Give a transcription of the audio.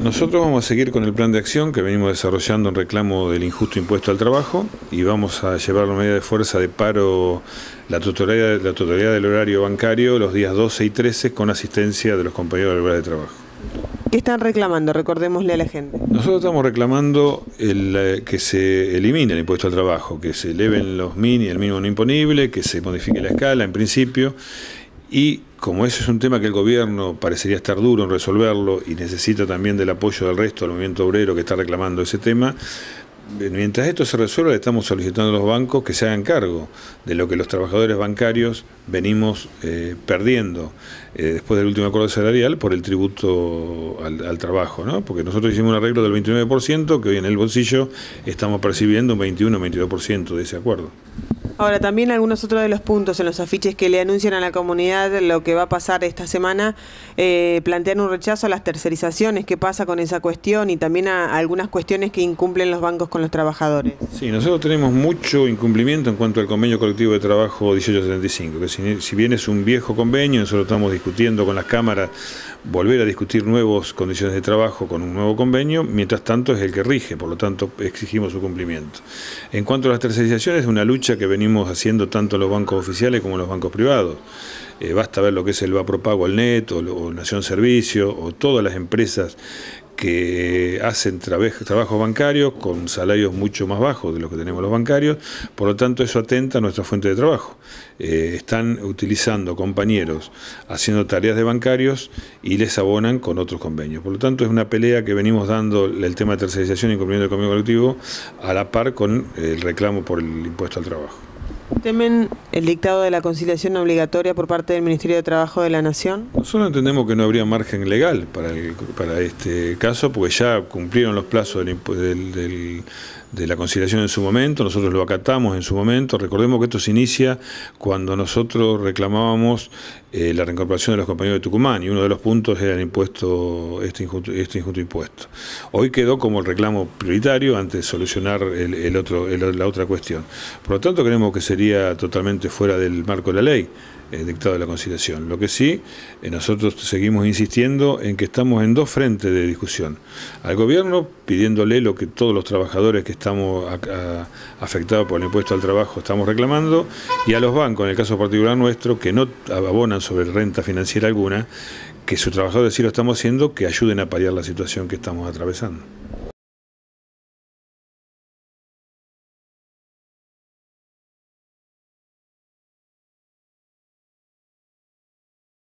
Nosotros vamos a seguir con el plan de acción que venimos desarrollando en reclamo del injusto impuesto al trabajo y vamos a llevar la medida de fuerza de paro, la totalidad del horario bancario los días 12 y 13 con asistencia de los compañeros del lugar de trabajo. ¿Qué están reclamando? Recordémosle a la gente. Nosotros estamos reclamando que se elimine el impuesto al trabajo, que se eleven los mini, el mínimo no imponible, que se modifique la escala en principio. Y como ese es un tema que el gobierno parecería estar duro en resolverlo y necesita también del apoyo del resto del movimiento obrero que está reclamando ese tema, mientras esto se resuelva le estamos solicitando a los bancos que se hagan cargo de lo que los trabajadores bancarios venimos perdiendo después del último acuerdo salarial por el tributo al trabajo, ¿no? Porque nosotros hicimos un arreglo del 29% que hoy en el bolsillo estamos percibiendo un 21 o 22% de ese acuerdo. Ahora, también algunos otros de los puntos en los afiches que le anuncian a la comunidad lo que va a pasar esta semana, plantean un rechazo a las tercerizaciones. ¿Qué pasa con esa cuestión? Y también a algunas cuestiones que incumplen los bancos con los trabajadores. Sí, nosotros tenemos mucho incumplimiento en cuanto al convenio colectivo de trabajo 1875, que si bien es un viejo convenio, nosotros estamos discutiendo con las cámaras volver a discutir nuevas condiciones de trabajo con un nuevo convenio, mientras tanto es el que rige, por lo tanto exigimos su cumplimiento. En cuanto a las tercerizaciones, es una lucha que venimos haciendo tanto los bancos oficiales como los bancos privados. Basta ver lo que es el Vapropago, el NET o Nación Servicio o todas las empresas que hacen trabajos bancarios con salarios mucho más bajos de los que tenemos los bancarios, por lo tanto eso atenta a nuestra fuente de trabajo. Están utilizando compañeros haciendo tareas de bancarios y les abonan con otros convenios. Por lo tanto es una pelea que venimos dando el tema de tercerización y cumplimiento del convenio colectivo a la par con el reclamo por el impuesto al trabajo. ¿Temen el dictado de la conciliación obligatoria por parte del Ministerio de Trabajo de la Nación? Nosotros entendemos que no habría margen legal para este caso, porque ya cumplieron los plazos de la conciliación en su momento, nosotros lo acatamos en su momento. Recordemos que esto se inicia cuando nosotros reclamábamos la reincorporación de los compañeros de Tucumán, y uno de los puntos era el impuesto, este injusto impuesto. Hoy quedó como el reclamo prioritario antes de solucionar la otra cuestión. Por lo tanto, creemos que sería totalmente fuera del marco de la ley el dictado de la conciliación. Lo que sí, nosotros seguimos insistiendo en que estamos en dos frentes de discusión. Al gobierno pidiéndole lo que todos los trabajadores que estamos afectados por el impuesto al trabajo estamos reclamando, y a los bancos, en el caso particular nuestro, que no abonan sobre renta financiera alguna, que sus trabajadores sí lo estamos haciendo, que ayuden a paliar la situación que estamos atravesando.